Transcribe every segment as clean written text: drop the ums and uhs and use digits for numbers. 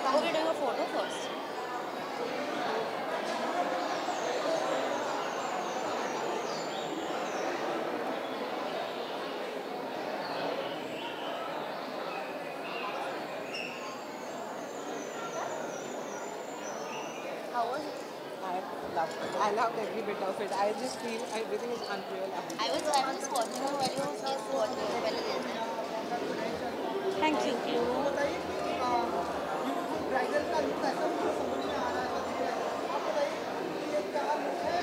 Oh, we're doing a photo first. How was it? I loved it. I loved every bit of it. I just feel everything is unreal. I was just watching you while you while you did it. Thank you. Bridal का look ऐसा मुझे समझ में आ रहा है दिख रहा है आप बताइए कि ये क्या लुक है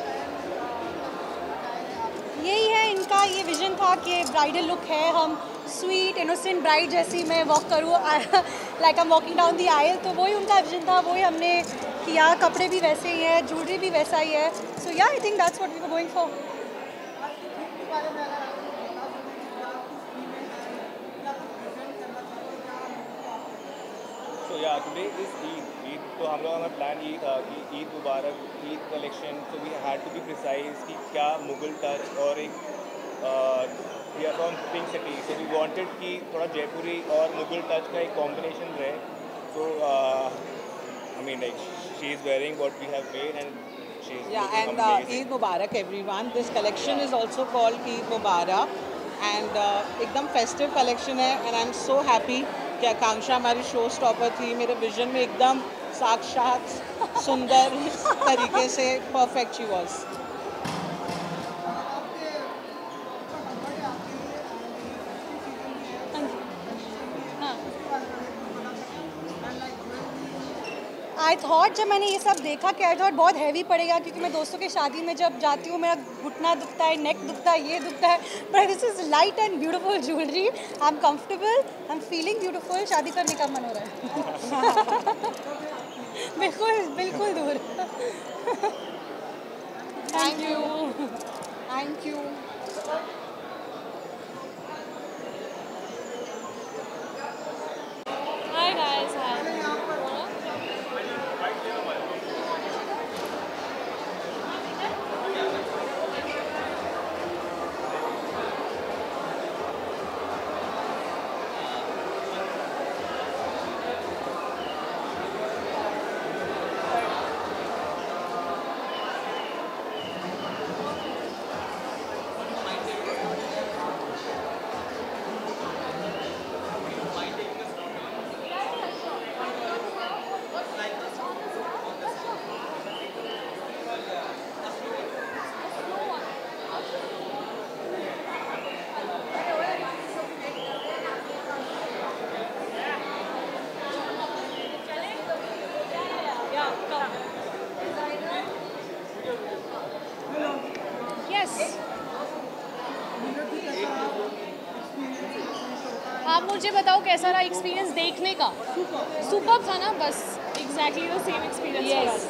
एंड यही है इनका ये विजन था कि ब्राइडल लुक है, हम स्वीट इनोसेंट ब्राइड जैसी मैं वॉक करूँ like I am walking down the aisle, तो वही उनका विजन था, वही हमने किया। कपड़े भी वैसे ही है, ज्वेलरी भी वैसा ही है, सो या I think that's what we were going for. के बारे में अगर आप बता सकें कि क्या कुछ इवेंट है क्या कुछ प्रेजेंट करना चाहते हो क्या So yeah, today is Eid. Eid तो हम लोगों का प्लान यही था कि Eid Mubarak, Eid collection, so we had to be precise कि क्या मुगल टच और एक we are from pink city, so we wanted कि थोड़ा जयपुरी और मुगल टच का एक कॉम्बिनेशन रहे. So I mean like she is wearing what we have made and she is Yeah, looking and amazing. Eid Mubarak everyone. This collection is also called Eid Mubarak and एकदम festive collection है and I'm so happy कि आकांक्षा हमारी show stopper थी, मेरे vision में एकदम साक्षात सुंदर तरीके से perfect she was. I thought जब मैंने ये सब देखा कि आई थॉट बहुत हैवी पड़ेगा, क्योंकि मैं दोस्तों की शादी में जब जाती हूँ मेरा घुटना दुखता है, नेक दुखता है, ये दुखता है, but this is light and beautiful jewellery. I am comfortable, I am feeling beautiful, शादी करने का मन हो रहा है। बिल्कुल बिल्कुल दूर। Thank you. Thank you. Hi guys, hi. Yes. आप मुझे बताओ कैसा रहा एक्सपीरियंस देखने का? सुपर था ना, बस exactly the same experience. Yes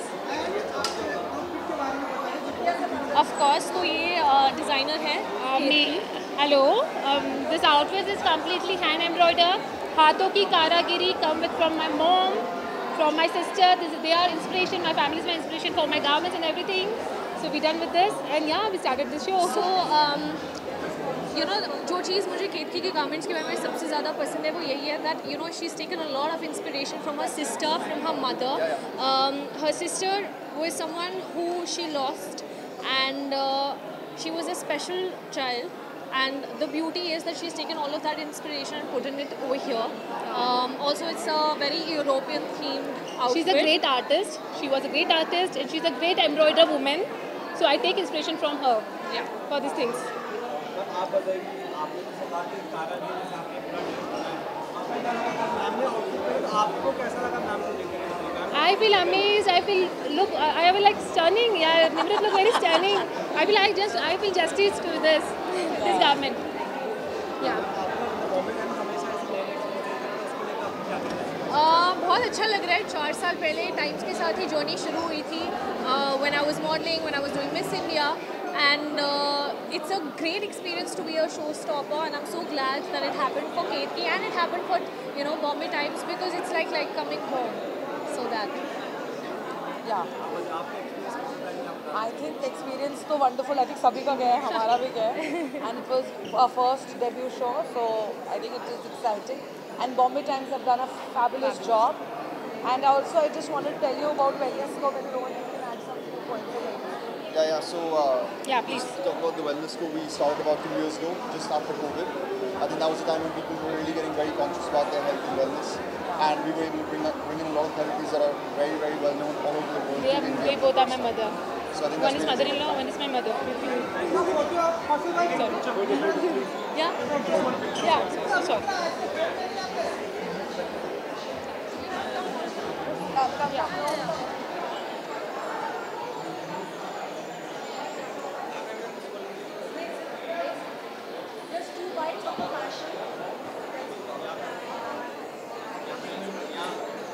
of course, तो ये डिज़ाइनर है Hello, this outfit is completely hand embroidered. हाथों की कारागिरी come with from my mom, from my sister. They are inspiration. My family is my inspiration for my garments and everything. So we done with this, and yeah, we started this show. So you know जो चीज़ मुझे केतकी के garments के बारे में सबसे ज़्यादा पसंद है वो यही है that you know she is taken a lot of inspiration from her sister, from her mother. Her sister was someone who she lost, and she was a special child, and the beauty is that she's taken all of that inspiration and put in it over here. Also it's a very European themed outfit. She's a great artist. She was a great artist, and she's a great embroider woman. So I take inspiration from her. Yeah. For these things. आप बताइए आपने जैसे कहा कि कारागिरी से आपने पूरा dress बनाया मैम ने आउटफिट पहना तो आपको कैसा लगा मैम को लेकर I feel amazed. I feel I feel like stunning. Yeah, Nimrat look very stunning. I feel justice to this garment. Yeah. बहुत अच्छा लग रहा है. 4 साल पहले टाइम्स के साथ ही जर्नी शुरू हुई थी. When I was modeling, when I was doing Miss India, and it's a great experience to be a showstopper, and I'm so glad that it happened for Ketki and it happened for Bombay Times, because it's like coming home. So that. Yeah. I think experience तो wonderful. I think सभी का गया है, हमारा भी गया है. And it was our first debut show, so I think it is exciting. And Bombay Times have done a fabulous job. And also, I just wanted to tell you about Wellness Co. When Rohan, you can add something to point for Wellness. Yeah. So, Yeah, please. talk about the Wellness Co. We started about 2 years ago, just after COVID. I think that was the time when people were really getting very conscious about their health and wellness. And we were able to bring in a lot of therapies that are very, very well known all over the world. They, to India. they both are my mother. So I think One that's is really mother-in-law, one is my mother. Yeah? Yeah, so sorry.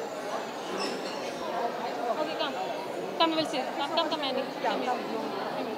Okay, come. Come, we'll see. Come, Annie. Come here.